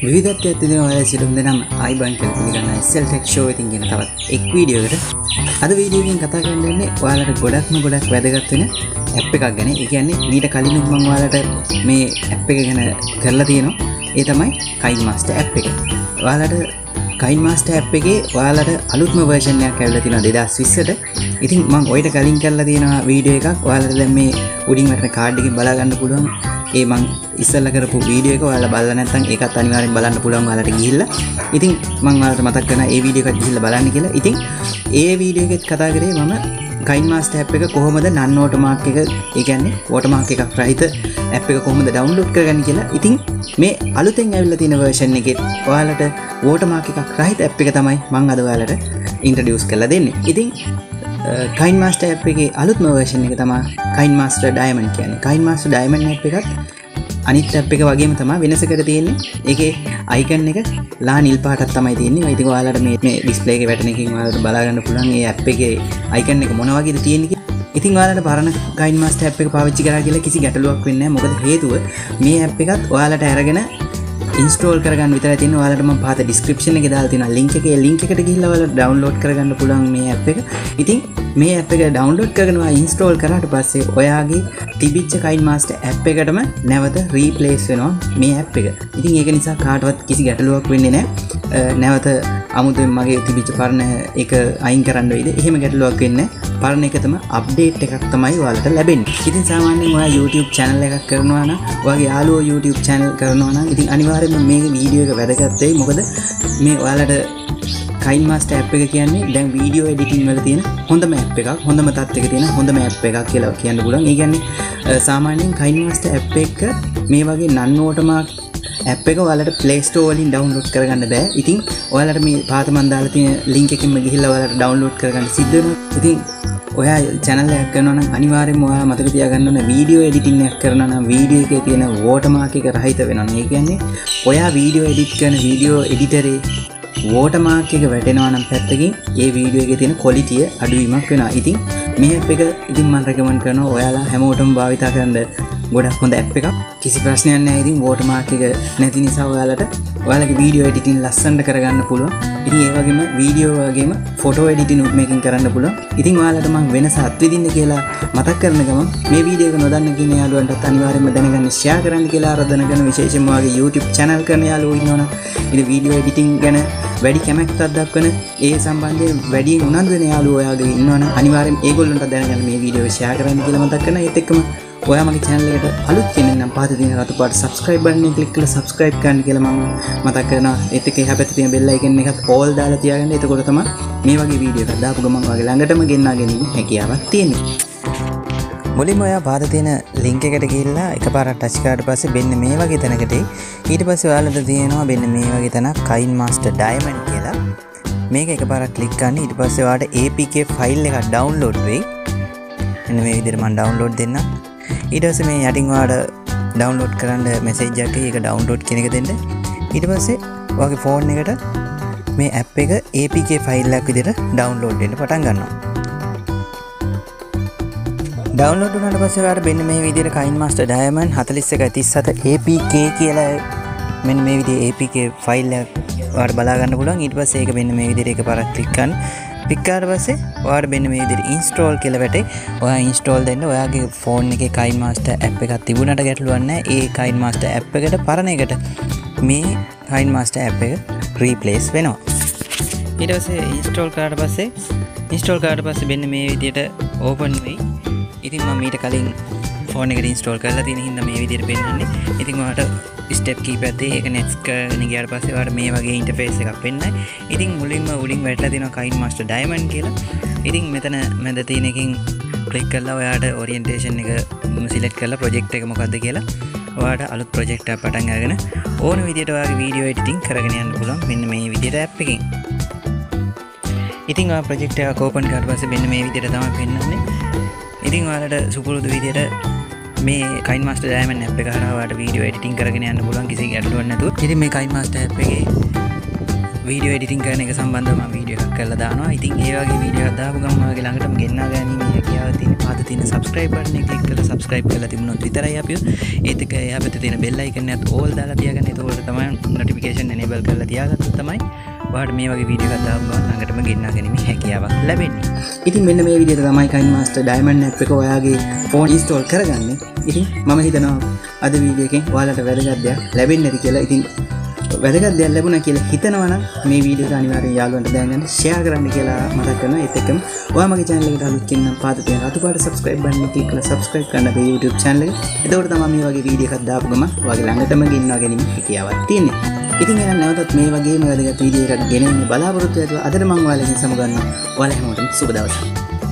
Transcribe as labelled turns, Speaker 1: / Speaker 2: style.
Speaker 1: විවිධත්වයක් තියෙන ඔයාලා සිටුම් දෙනම් ආයිබන් කියලා පිළිගන්න SL Tech Show එකකින් ගෙන තවත් එක් වීඩියෝ එකකට. අද වීඩියෝ එකෙන් කතා කරන්නේ ඔයාලට ගොඩක් වැදගත් වෙන ඇප් එකක් ගැන. ඒ කියන්නේ ඊට කලින් මම ඔයාලට මේ ඇප් එක ගැන කරලා තියෙනවා. ඒ තමයි KineMaster ඇප් එක. ඔයාලට KineMaster ඇප් එකේ ඔයාලට අලුත්ම version එකක් ඇවිල්ලා තියෙනවා 2020ට. ඉතින් මම ඔයිට කලින් කරලා තියෙන වීඩියෝ එකක් ඔයාලට දැන් මේ උඩින් වටන කාඩ් එකෙන් බලා ගන්න පුළුවන්. ඒ මං ඉස්සෙල්ලා කරපු වීඩියෝ එක ඔයාලා බලලා නැත්නම් ඒකත් අනිවාර්යෙන් බලන්න පුළුවන් ඔයාලට ගිහිල්ලා. ඉතින් මම ඔයාලට මතක් කරනවා ඒ වීඩියෝ එකත් ගිහිල්ලා බලන්න කියලා. ඉතින් ඒ වීඩියෝ එකෙත් කතා කරේ මම KineMaster app එක කොහොමද non watermark එක, ඒ කියන්නේ watermark එකක් රහිත app එක කොහොමද download කරගන්නේ කියලා. ඉතින් මේ අලුතෙන් ඇවිල්ලා තියෙන version එකේ ඔයාලට watermark එකක් රහිත app එක තමයි මම අද ඔයාලට introduce කරලා දෙන්නේ. ඉතින් KineMaster app එකේ අලුත්ම version එක තමයි KineMaster Diamond කියන්නේ. KineMaster Diamond app එකත් අනිත් app එක වගේම තමයි වෙනසකට තියෙන්නේ. ඒකේ icon එක ලා නිල් පාටක් තමයි තියෙන්නේ. ඉතින් ඔයාලට මේ display එකේ වැටෙන එකකින් ඔයාලට බලා ගන්න පුළුවන් මේ app එකේ icon එක මොන වගේද තියෙන්නේ කියලා. ඉතින් ඔයාලට පරණ KineMaster app එක පාවිච්චි කරා කියලා කිසි ගැටලුවක් වෙන්නේ නැහැ. මොකද හේතුව මේ app එකත් ඔයාලට අරගෙන ඉන්ස්ටෝල් කරගන්න විතරයි තියෙන්නේ. ඔයාලට මම පහත description එකේ දාලා තියෙනවා link එකේ. link එකට ගිහිල්ලා ඔයාලට download කරගන්න පුළුවන් මේ app එක. ඉතින් මේ app එක download කරගෙන ඔයා install කරාට පස්සේ ඔයාගේ තිබිච්ච KineMaster app එකටම නැවත replace වෙනවා මේ app එක. ඉතින් ඒක නිසා කාටවත් කිසි ගැටලුවක් වෙන්නේ නැහැ. නැවත අමුතුවෙන් මගේ තිබිච්ච පරණ එක අයින් කරන්න වෙයිද? එහෙම ගැටලුවක් වෙන්නේ නැහැ. පරණ එකතම අප්ඩේට් එකක් තමයි ඔයාලට ලැබෙන්නේ. ඉතින් සාමාන්‍යයෙන් ඔයා YouTube channel එකක් කරනවා නම්, ඔයාගේ යාළුවෝ YouTube channel කරනවා නම් ඉතින් අනිවාර්යයෙන්ම මේ වීඩියෝ එක වැදගත් වෙයි. මොකද මේ ඔයාලට KineMaster app එක කියන්නේ දැන් වීඩියෝ එඩිටින් වල තියෙන හොඳම app එකක්, හොඳම තත්ත්වයක තියෙන හොඳම app එකක් කියලා කියන්න පුළුවන්. ඒ කියන්නේ සාමාන්‍යයෙන් KineMaster app එක මේ වගේ non watermark app එක ඔයාලට Play Store වලින් download කරගන්න බෑ. ඉතින් ඔයාලට මේ පාත මන් දාලා තියෙන link එකකින්ම ගිහිල්ලා ඔයාලට download කරගන්න සිද්ධ වෙනවා. ඉතින් ඔයා channel එකක් කරනවා නම් අනිවාර්යයෙන්ම ඔයා මතක තියාගන්න ඕනේ වීඩියෝ එඩිටින් එකක් කරනවා නම් වීඩියෝ එකේ තියෙන watermark එක රහිත වෙනවා. ඒ කියන්නේ ඔයා වීඩියෝ එඩිට් කරන වීඩියෝ එඩිටරේ watermark එක වැටෙනවා නම් පැත්තකින් ඒ වීඩියෝ එකේ තියෙන quality අඩුවීමක් වෙනවා. ඉතින් මේ app එක ඉතින් මම recommend කරනවා ඔයාලා හැමෝටම භාවිතා කරන්න. ගොඩක් හොඳ app එකක්. කිසි ප්‍රශ්නයක් නැහැ. ඉතින් watermark එක නැති නිසා ඔයාලට ඔයාලගේ වීඩියෝ එඩිටින් ලස්සනට කරගන්න පුළුවන්. ඉතින් ඒ වගේම වීඩියෝ වගේම ෆොටෝ එඩිටින් උත් මේකින් කරන්න පුළුවන්. ඉතින් ඔයාලට මම වෙනස අත්විඳින්න කියලා මතක් කරන ගමන් මේ වීඩියෝ එක නොදන්න කියන යාළුවන්ටත් අනිවාර්යයෙන්ම දැනගන්න share කරන්න කියලා ආරාධනා කරන විශේෂයෙන්ම ඔයාගේ YouTube channel කරන යාළුවෝ ඉන්නවනම් ඉතින් වීඩියෝ එඩිටින් ගැන වැඩි කැමැත්තක් දක්වන ඒ සම්බන්ධයෙන් වැඩි උනන්දු වෙන යාළුවෝ ඔයාගේ ඉන්නවනම් අනිවාර්යයෙන් ඒගොල්ලන්ට දැනගන්න මේ වීඩියෝ share කරන්න කියලා මතක් කරනවා. ඒත් එක්කම ඔයා මගේ channel එකට අලුත් කෙනෙක් නම් පහත තියෙන රතු පාට subscribe button එක click කරලා subscribe කරන්න කියලා මම මතක් කරනවා. ඒත් එක්ක එහා පැත්තේ තියෙන bell icon එකත් all දාලා තියාගන්න. එතකොට තමයි මේ වගේ වීඩියෝ එකක් දාපු ගමන් ඔයාගේ ළඟටම ගෙන්නා ගැනීම හැකියාවක් තියෙන්නේ. මුලින්ම ඔයා පහත තියෙන link එකට ගිහිල්ලා එකපාරක් touch කරාට පස්සේ මෙන්න මේ වගේ තැනකට ඊට පස්සේ ඔයාලට තියෙනවා මෙන්න මේ වගේ තැනක් KineMaster Diamond කියලා. මේක එකපාරක් click කරන්න. ඊට පස්සේ ඔයාලට APK file එකක් download වෙයි. මෙන්න මේ විදිහට මම download දෙන්නම්. ඊට පස්සේ මේ යටින් ඔයාලට download කරන්න message එකක් ඒක download කියන එක දෙන්න. ඊට පස්සේ ඔයාගේ phone එකට මේ app එක APK file එකක් විදිහට download වෙන්න පටන් ගන්නවා. download වුණාට පස්සේ ඔයාලට මෙන්න මේ විදිහට KineMaster Diamond 4137 APK කියලා මෙන්න මේ විදිහේ APK file එක ඔයාලට බලා ගන්න පුළුවන්. ඊට පස්සේ ඒක මෙන්න මේ විදිහට එකපාරක් click කරන්න. click කරාට පස්සේ ඔයාලට මෙන්න මේ විදිහට install කියලා වැටේ. ඔයා install දෙන්න. ඔයාගේ phone එකේ KineMaster app එකක් තිබුණාට ගැටලුවක් නැහැ. ඒ KineMaster app එකට පරණ එකට මේ KineMaster app එක replace වෙනවා. ඊට පස්සේ install කරාට පස්සේ මෙන්න මේ විදිහට open වෙයි. ඉතින් මම ඊට කලින් phone එකට install කරලා තියෙන හින්දා මේ විදිහට පෙන්නන්නේ. ඉතින් ඔයාලට step කීපයක් තියෙයි. ඒක next කරගෙන ගියාට පස්සේ ඔයාලට මේ වගේ interface එකක් පෙන්නයි. ඉතින් මුලින්ම උඩින් වැටලා තියෙනවා KineMaster Diamond කියලා. ඉතින් මෙතන මැද තියෙන එකකින් click කරලා ඔයාලට orientation එක select කරලා project එක මොකක්ද කියලා ඔයාලට අලුත් project එකක් පටන් අරගෙන ඕන විදිහට ඔයාගේ video editing කරගෙන යන්න පුළුවන්. මෙන්න මේ විදිහට app එකකින්. ඉතින් ඔයා project එකක් open කරලා පස්සේ මෙන්න මේ විදිහට තමයි පෙන්නන්නේ. ඉතින් ඔයාලට සුපුරුදු විදිහට මේ KineMaster Diamond app එක හරහා ඔයාලට video editing කරගෙන යන්න පුළුවන් කිසි ගැටලුවක් නැතුව. ඉතින් මේ KineMaster app එකේ වීඩියෝ එඩිටින් කරන එක සම්බන්ධව මම වීඩියෝ එකක් කරලා දානවා. ඉතින් ඒ වගේ වීඩියෝ එකක් දාපු ගමන් ඔයාගේ ළඟටම ගෙන්නා ගැනීමේ හැකියාව තියෙන පාත තියෙන subscribe button එක ක්ලික් කරලා subscribe කරලා තිබුණොත් විතරයි අපි ඒත් එක එහා පැත්තේ තියෙන bell icon එකත් all දාලා තියාගන්න. ඒතකොට තමයි notification enable කරලා තියාගත්තොත් තමයි ඔයාලට මේ වගේ වීඩියෝ එකක් දාපු ගමන් ළඟටම ගෙන්නා ගැනීමේ හැකියාවක් ලැබෙන්නේ. ඉතින් මෙන්න මේ විදිහට තමයි KineMaster Diamond app එක ඔයාගේ phone install කරගන්නේ. ඉතින් මම හිතනවා අද වීඩියෝ එකෙන් ඔයාලට වැදගත් දෙයක් ලැබෙන්නේ නැති කියලා. ඉතින් වැදගත් දෙයක් ලැබුණා කියලා හිතනවා නම් මේ වීඩියෝ එක අනිවාර්යෙන් යාළුවන්ට දැනගන්න ෂෙයා කරන්න කියලා මතක් කරනවා. ඒත් එක්කම ඔයා මගේ channel එකට අලුත් කෙනෙක් පාත තියෙන රතු පාට subscribe button එක ක්ලික් කරලා subscribe කරන්න අපේ YouTube channel එක. එතකොට තමයි මේ වගේ වීඩියෝ එකක් දාපු ගමන් ඔයාගේ ළඟටම ගෙන්වා ගැනීම හැකියාවක් තියෙන්නේ. ඉතින් එහෙනම් නැවතත් මේ වගේම වැදගත් වීඩියෝ එකක් ගෙනෙන්න බලාපොරොත්තු වෙලා අදට මම ඔයාලගෙන් සමුගන්නවා. ඔයාලා හැමෝටම සුබ දවසක්.